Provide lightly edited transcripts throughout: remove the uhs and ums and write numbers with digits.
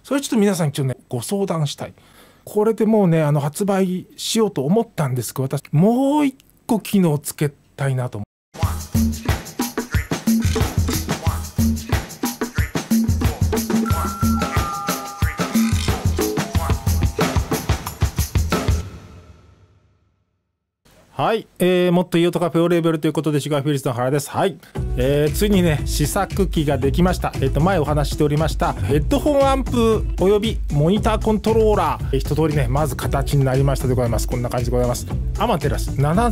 それちょっと皆さん一応ねご相談したい。これでもうね発売しようと思ったんですけど、私もう一個機能つけたいなと思う。はい、もっといい音がプロレベルということで、シュガーフィールズの原です。はい、ついにね試作機ができました。前お話ししておりましたヘッドホンアンプおよびモニターコントローラー、一通りねまず形になりましたでございます。こんな感じでございます。アマテラス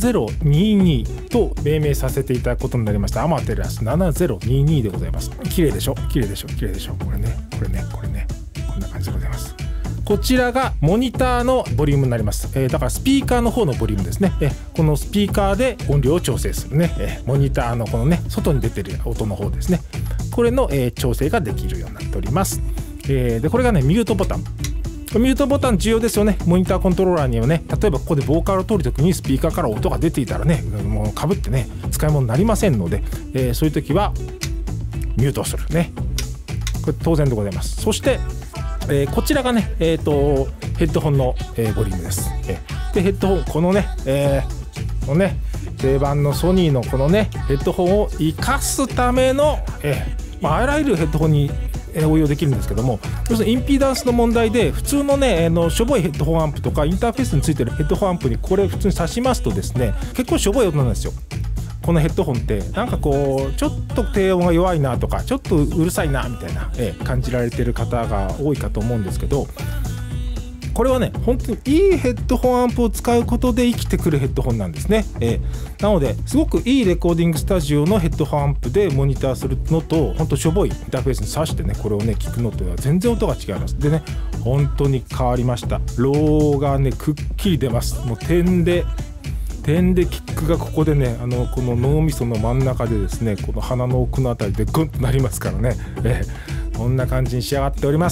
7022と命名させていただくことになりました。アマテラス7022でございます。綺麗でしょ、綺麗でしょ、綺麗でしょ。これねこんな感じでございます。こちらがモニターのボリュームになります。だからスピーカーの方のボリュームですね。このスピーカーで音量を調整するね、モニターのこのね外に出てる音の方ですね、これの、調整ができるようになっております。でこれがねミュートボタン。ミュートボタン重要ですよね。モニターコントローラーにはね、例えばここでボーカルを取るときにスピーカーから音が出ていたらね、もうかぶってね使い物になりませんので、そういう時はミュートをするね、これ当然でございます。そしてこちらがね、ヘッドホンの、ボリュームです。でヘッドホンこのね、このね定番のソニーのこのねヘッドホンを生かすための、あらゆるヘッドホンに応用できるんですけども、要するにインピーダンスの問題で普通のねしょぼいヘッドホンアンプとかインターフェースについてるヘッドホンアンプにこれ普通に挿しますとですね、結構しょぼい音なんですよ。このヘッドホンってなんかこうちょっと低音が弱いなとかちょっとうるさいなみたいな、感じられてる方が多いかと思うんですけど、これはね本当にいいヘッドホンアンプを使うことで生きてくるヘッドホンなんですね。なのですごくいいレコーディングスタジオのヘッドホンアンプでモニターするのと、本当しょぼいインターフェースに挿してねこれをね聞くのとは全然音が違います。でね本当に変わりました。ローがねくっきり出ます。もう点でキックがここでねこの脳みその真ん中でですね、この鼻の奥のあたりでグンとなりますからね、こんな感じに仕上がっております。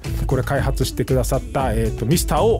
これ開発してくださった、ミスター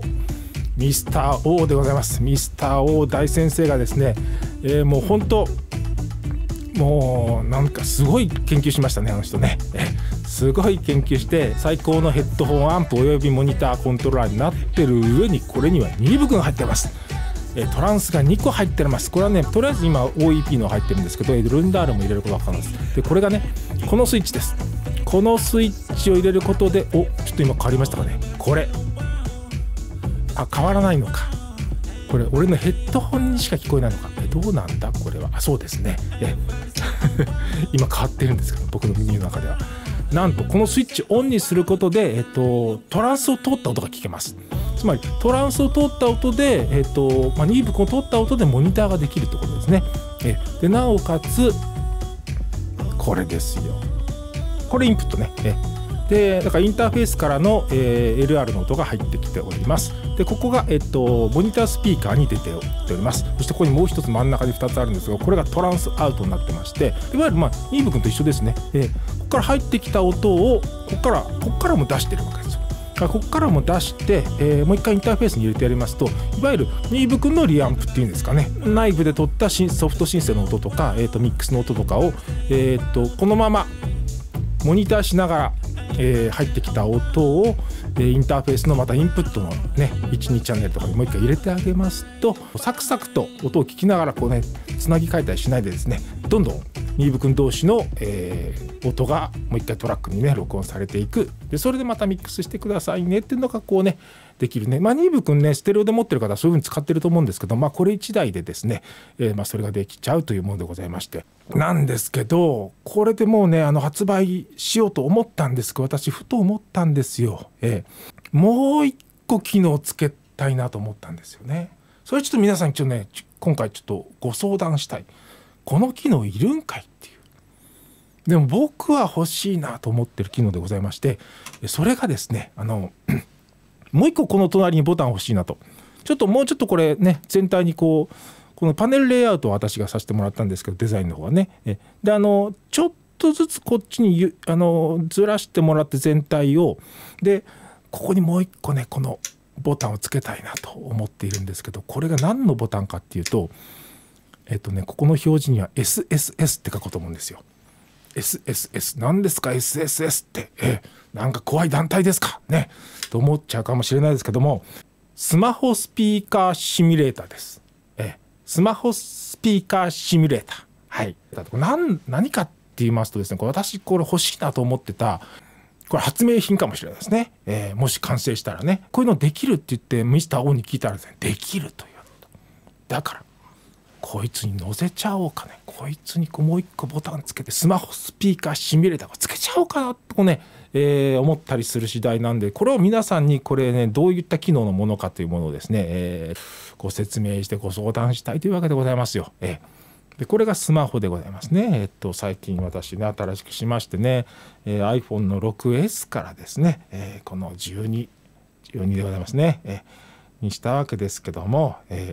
O でございます。ミスター O 大先生がですね、もう本当もうなんかすごい研究しましたね、あの人ね。すごい研究して最高のヘッドホンアンプおよびモニターコントローラーになってる上に、これには2部が入ってます。トランスが2個入ってます。これはねとりあえず今 OEP の入ってるんですけど、ルンダールも入れることが可能です。でこれがねこのスイッチです。このスイッチを入れることでちょっと今変わりましたかね。これ変わらないのか。これ俺のヘッドホンにしか聞こえないのか。どうなんだこれは。そうですね。今変わってるんですけど、僕の耳の中ではなんとこのスイッチオンにすることで、トランスを通った音が聞けます。つまりトランスを通った音で、ニーブクを通った音でモニターができるってことですね。でなおかつこれですよ。これインプットね。でだからインターフェースからの、LR の音が入ってきております。でここが、モニタースピーカーに出ております。そしてここにもう一つ真ん中に2つあるんですが、これがトランスアウトになってまして、いわゆるニーブ君と一緒ですね。ここから入ってきた音をここからも出してるわけですよ。ここからも出して、もう一回インターフェースに入れてやりますと、いわゆるニーブ君のリアンプっていうんですかね、内部で撮ったソフトシンセの音とか、ミックスの音とかを、このままモニターしながら、入ってきた音を、インターフェースのまたインプットのね12チャンネルとかにもう一回入れてあげますと、サクサクと音を聞きながらこうねつなぎ替えたりしないでですね、どんどんニーブ君同士の、音がもう一回トラックにね録音されていく。でそれでまたミックスしてくださいねっていうのがこうねできるね。ニーブ君ねステレオで持ってる方はそういう風に使ってると思うんですけど、これ1台でですね、それができちゃうというものでございましてなんですけど、これでもうね発売しようと思ったんですけど、私ふと思ったんですよ。もう一個機能つけたいなと思ったんですよね。それちょっと皆さん一応ね今回ちょっとご相談したい。この機能いるんかいっていう。でも僕は欲しいなと思ってる機能でございまして、それがですねもう一個この隣にボタン欲しいなと。もうちょっとこれね全体にこのパネルレイアウトを私がさせてもらったんですけど、デザインの方はね。でちょっとずつこっちにずらしてもらって全体を、でここにもう一個ねこのボタンをつけたいなと思っているんですけど、これが何のボタンかっていうとここの表示には SSS って書こうと思うんですよ。 SSS 何ですか SSS って、なんか怖い団体ですかねと思っちゃうかもしれないですけども、スマホスピーカーシミュレーターです。スマホスピーカーシミュレーター、はい、何かって言いますとですね、私これ欲しいなと思ってた、これ発明品かもしれないですね。もし完成したらね、こういうのできるって言ってミスター O に聞いたらですね、できるという。だからこいつに乗せちゃおうかね、こいつにもう一個ボタンつけてスマホスピーカーシミュレーターをつけちゃおうかなとね、思ったりする次第なんで、これを皆さんにこれね、どういった機能のものかというものをですね、ご説明してご相談したいというわけでございますよ。でこれがスマホでございますね。最近私ね、新しくしましてね、iPhone の 6S からですね、この12でございますね、にしたわけですけども、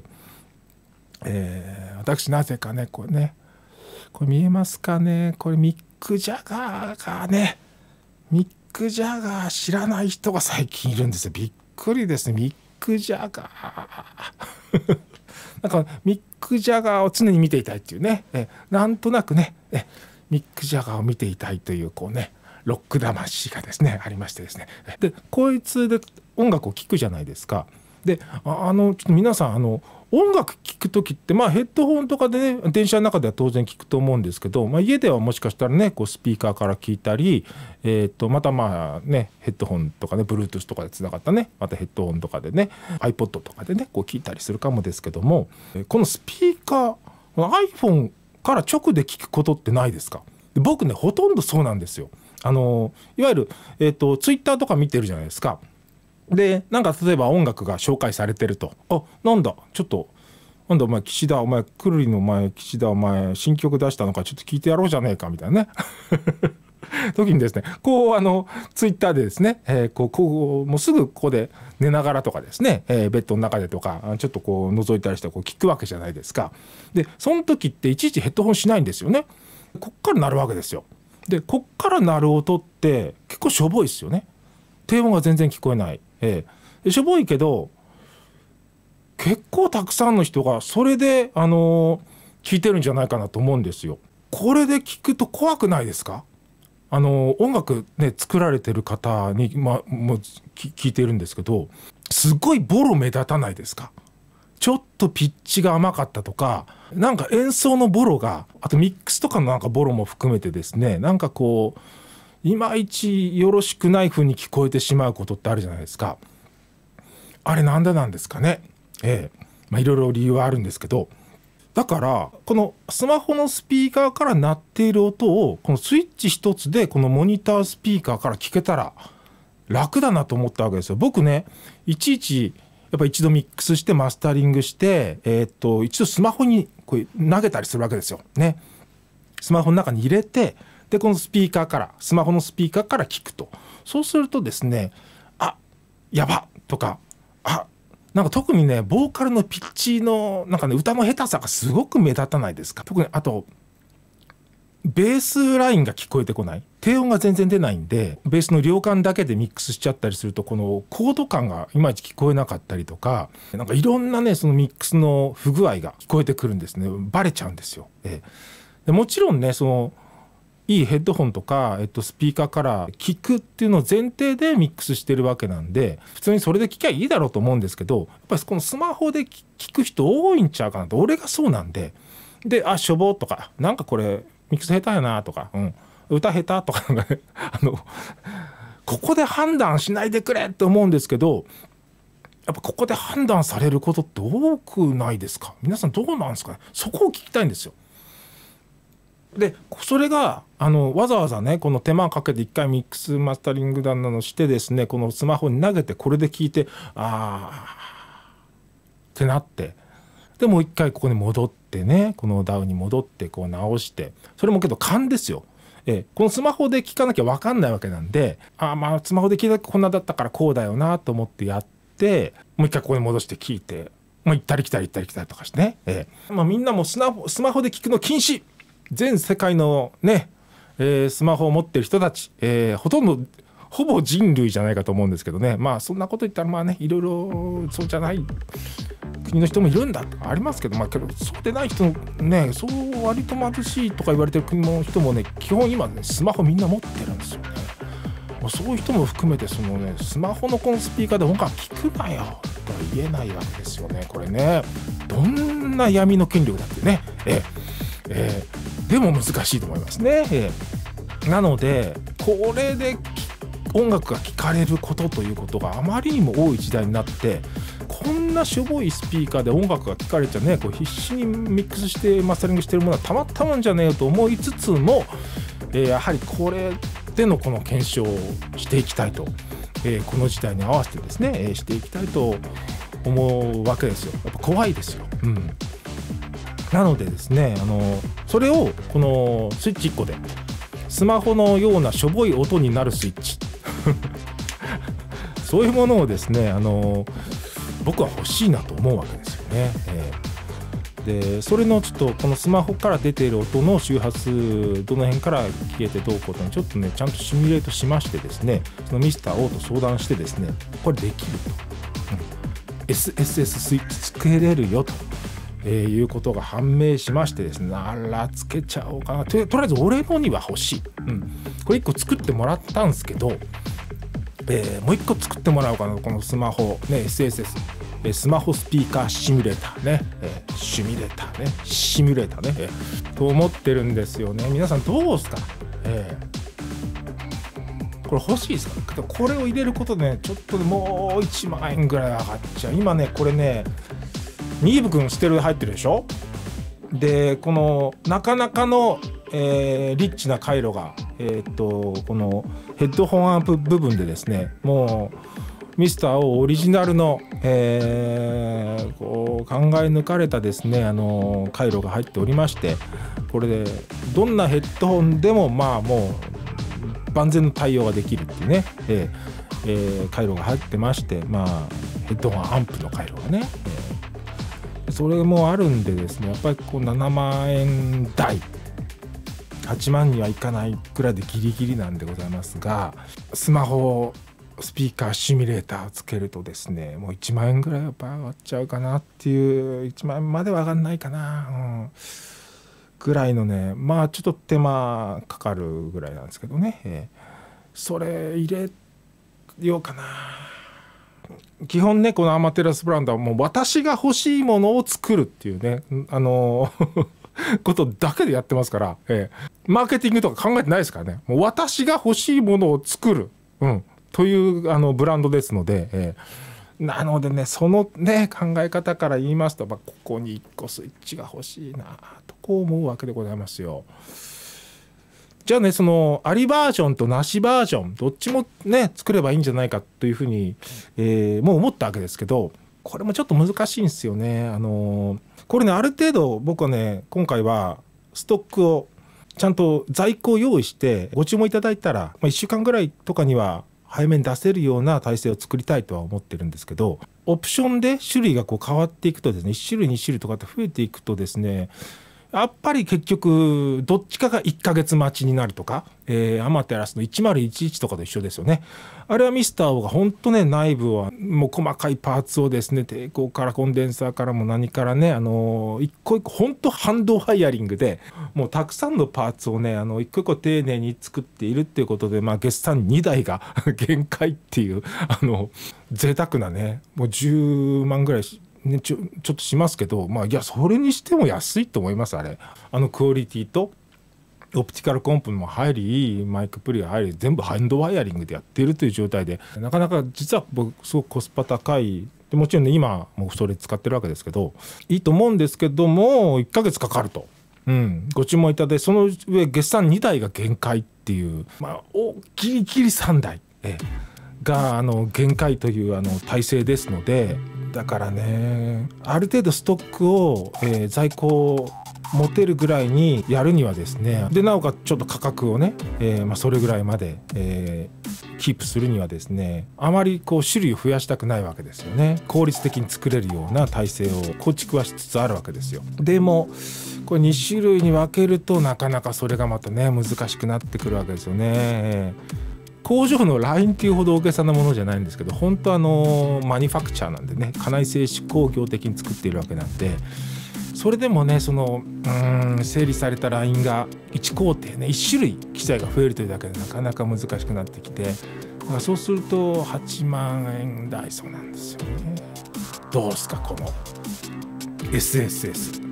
私なぜかね、これ見えますかね、これミック・ジャガーがね、ミック・ジャガー知らない人が最近いるんですよ。びっくりですね。ミック・ジャガーなんかミック・ジャガーを常に見ていたいっていうね、なんとなくね、ミック・ジャガーを見ていたいというロック魂がですねありましてですね、でこいつで音楽を聴くじゃないですか。でちょっと皆さん音楽聴く時って、ヘッドホンとかでね、電車の中では当然聴くと思うんですけど、家ではもしかしたらね、スピーカーから聴いたり、またね、ヘッドホンとかね、Bluetooth とかでつながったね、またヘッドホンとかでね、iPod とかでね、聴いたりするかもですけども、このスピーカー、iPhone から直で聴くことってないですか？僕ね、ほとんどそうなんですよ。いわゆる、Twitter とか見てるじゃないですか。でなんか例えば音楽が紹介されてると、なんだお前岸田、くるりの岸田新曲出したのか、ちょっと聞いてやろうじゃねえかみたいなね時にですね、ツイッターでですね、もうすぐここで寝ながらとかですね、ベッドの中でとかちょっと覗いたりして聞くわけじゃないですか。でその時っていちいちヘッドホンしないんですよね。こっから鳴るわけですよ。でこっから鳴る音って結構しょぼいですよね。低音が全然聞こえない。しょぼいけど結構たくさんの人がそれで聞いてるんじゃないかなと思うんですよ。これで聞くと怖くないですか？音楽ね作られてる方に、もう聞いてるんですけど、すごいボロ目立たないですか？ちょっとピッチが甘かったとか、なんか演奏のボロが、あとミックスとかのなんかボロも含めてですね、なんかいまいちよろしくない風に聞こえてしまうことってあるじゃないですか。あれなんでなんですかね。いろいろ理由はあるんですけど、だからこのスマホのスピーカーから鳴っている音をこのスイッチ一つでこのモニタースピーカーから聞けたら楽だなと思ったわけですよ。僕ね、いちいちやっぱ一度ミックスしてマスタリングして、一度スマホに投げたりするわけですよね。スマホの中に入れて、でこのスピーカーからスマホのスピーカーから聞くと、そうするとですね、やばとか、なんか特にねボーカルのピッチのなんかね歌の下手さがすごく目立たないですか。特にあとベースラインが聞こえてこない、低音が全然出ないんで、ベースの量感だけでミックスしちゃったりすると、このコード感がいまいち聞こえなかったりとか、なんかいろんなねそのミックスの不具合が聞こえてくるんですね。バレちゃうんですよ。でもちろんねいいヘッドホンとか、スピーカーから聞くっていうのを前提でミックスしてるわけなんで、普通にそれで聞きゃいいだろうと思うんですけど、やっぱりこのスマホで聞く人多いんちゃうかなと。俺がそうなんで、しょぼとか、なんかこれミックス下手やなとか、歌下手とかなんかねここで判断しないでくれって思うんですけど、やっぱここで判断されることって多くないですか？皆さんどうなんですかね。そこを聞きたいんですよ。でそれがわざわざねこの手間かけて一回ミックスマスタリングだのしてですね、このスマホに投げてこれで聞いてってなって、でもう一回ここに戻ってね、このダウンに戻って直して、それもけど勘ですよ。このスマホで聞かなきゃ分かんないわけなんで、スマホで聞いたらこんなだったからこうだよなと思ってやって、もう一回ここに戻して聞いて、行ったり来たりとかしてね、みんなもスマホで聞くの禁止。全世界のね、スマホを持ってる人たち、ほとほぼ人類じゃないかと思うんですけどね。まあそんなこと言ったらまあね、いろいろそうじゃない国の人もいるんだとかありますけど、まあけどそうでない人ね、そう割と貧しいとか言われてる国の人もね、基本今ねスマホみんな持ってるんですよね。もうそういう人も含めてそのね、スマホのこのスピーカーで音楽聞くなよとは言えないわけですよね。これね、どんな闇の権力だってね、でも難しいと思いますね。なのでこれで音楽が聴かれることということがあまりにも多い時代になって、こんなしょぼいスピーカーで音楽が聴かれちゃね、こう必死にミックスしてマスタリングしてるものはたまったもんじゃねえよと思いつつも、やはりこれでのこの検証をしていきたいと、この時代に合わせてですね、していきたいと思うわけですよ。やっぱ怖いですよ。なのでですね、それをこのスイッチ1個でスマホのようなしょぼい音になるスイッチそういうものをですね、僕は欲しいなと思うわけですよね。でそれのちょっとこのスマホから出ている音の周波数どの辺から消えてどうこうというのをちょっとねちゃんとシミュレートしましてですね、そのミスター O と相談してですね、これできると、SSS スイッチつけれるよと、いうことが判明しましてですね、あらつけちゃおうかなとりあえず俺のには欲しい、これ1個作ってもらったんですけど、もう1個作ってもらおうかな、このスマホね、 SSSスマホスピーカーシミュレーターね、シミュレーターね、と思ってるんですよね。皆さんどうですか、これ欲しいですか。これを入れることでね、ちょっともう1万円ぐらい上がっちゃう。今ねこれねミーブ君ステレオ入ってるでしょ。でこのなかなかの、リッチな回路が、このヘッドホンアンプ部分でですね、もうミスター O オリジナルの、こう考え抜かれたですね、回路が入っておりまして、これでどんなヘッドホンでもまあもう万全の対応ができるっていうね、回路が入ってまして、まあヘッドホンアンプの回路がね、それもあるんでですね、やっぱりこう7万円台8万にはいかないくらいでギリギリなんでございますが、スマホスピーカーシミュレーターをつけるとですね、もう1万円ぐらいやっぱ上がっちゃうかなっていう、1万円までは上がんないかな、ぐらいのね、まあちょっと手間かかるぐらいなんですけどね、それ入れようかな。基本ねこのアマテラスブランドはもう私が欲しいものを作るっていうねことだけでやってますから、マーケティングとか考えてないですからね。もう私が欲しいものを作る、というブランドですので、なのでねそのね考え方から言いますと、ここに1個スイッチが欲しいなとこう思うわけでございますよ。じゃあね、そのありバージョンとなしバージョンどっちもね作ればいいんじゃないかというふうに、もう思ったわけですけど、これもちょっと難しいんですよね。これねある程度僕はね今回はストックをちゃんと在庫を用意してご注文いただいたら、1週間ぐらいとかには早めに出せるような体制を作りたいとは思ってるんですけど、オプションで種類がこう変わっていくとですね、1種類2種類とかって増えていくとですね、やっぱり結局どっちかが1ヶ月待ちになるとか、アマテラスの1011とかと一緒ですよね。あれはミスター O が本当ね内部はもう細かいパーツをですね、抵抗からコンデンサーからも何からね、一個一個本当ハンドワイヤリングでもうたくさんのパーツをね一個一個丁寧に作っているっていうことで、月産2台が限界っていう贅沢なね、もう10万ぐらいね、ちょっとしますけど、いやそれにしても安いと思います。あれクオリティとオプティカルコンプも入りマイクプリが入り全部ハンドワイヤリングでやっているという状態で、なかなか実は僕すごくコスパ高いで、もちろんね今もうそれ使ってるわけですけどいいと思うんですけども、1ヶ月かかると、ご注文いただいて、その上月産2台が限界っていう、ギリギリ3台、が限界という体制ですので、だからねある程度ストックを、在庫を持てるぐらいにやるにはですね、でなおかつちょっと価格をね、それぐらいまで、キープするにはですね、あまりこう種類を増やしたくないわけですよね。効率的に作れるような体制を構築はしつつあるわけですよ。でもこれ2種類に分けるとなかなかそれがまたね難しくなってくるわけですよね。 工場のラインっていうほど大げさなものじゃないんですけど、本当マニファクチャーなんでね、家内製紙工業的に作っているわけなんで、それでもね整理されたラインが1工程ね1種類機材が増えるというだけでなかなか難しくなってきて、そうすると8万円台そうなんですよね。どうですかこの SSS、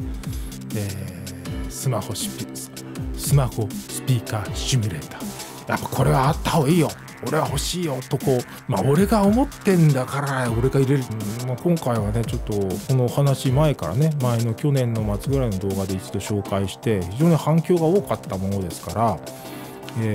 スマホスピーカーシミュレーター、やっぱこれはあった方がいいよ、俺は欲しいよと俺が思ってんだから俺が入れる、今回はねちょっとこのお話前からね、前の去年の末ぐらいの動画で一度紹介して非常に反響が多かったものですから、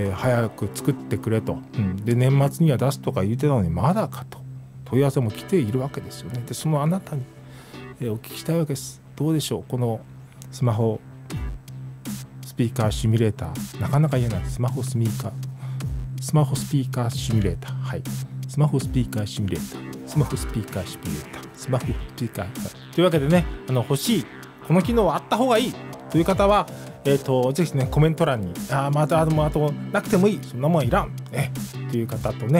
早く作ってくれと、で年末には出すとか言ってたのにまだかと問い合わせも来ているわけですよね。でそのあなたに、お聞きしたいわけです。どうでしょう、このスマホスピーカーシミュレーター、なかなか言えないスマホスピーカーシミュレーター、はい、スマホスピーカーシミュレーター、スマホスピーカーシミュレーター、スマホスピーカー、というわけでね、欲しいこの機能はあった方がいいという方は、ぜひねコメント欄にあとなくてもいい、そんなもんいらんという方とね、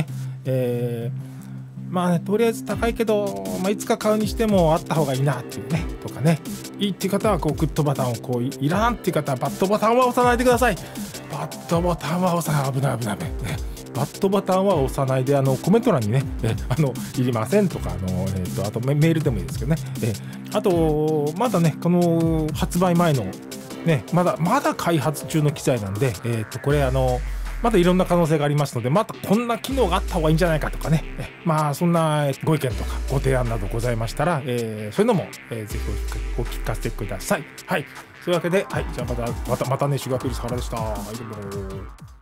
とりあえず高いけど、いつか買うにしてもあった方がいいなっていうねとかね、いいっていう方はグッドボタンをいらんっていう方はバッドボタンは押さないでください。バッドボタンは押さない、危ない、バッドボタンは押さないでコメント欄にねいりませんとかあとメールでもいいですけどね、あとまだねこの発売前のねまだ開発中の機材なんで、これまだいろんな可能性がありますので、またこんな機能があった方がいいんじゃないかとかね、そんなご意見とかご提案などございましたら、そういうのも、ぜひお聞かせください。はい、というわけで、じゃあまたね、シュガーフィルス原でした。はい、どうも。